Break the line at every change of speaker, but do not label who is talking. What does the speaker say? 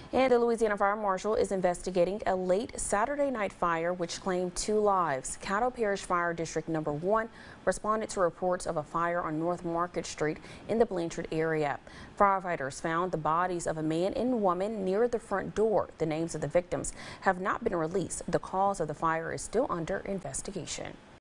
And the Louisiana Fire Marshal is investigating a late Saturday night fire which claimed 2 lives. Caddo Parish Fire District Number 1 responded to reports of a fire on North Market Street in the Blanchard area. Firefighters found the bodies of a man and woman near the front door. The names of the victims have not been released. The cause of the fire is still under investigation.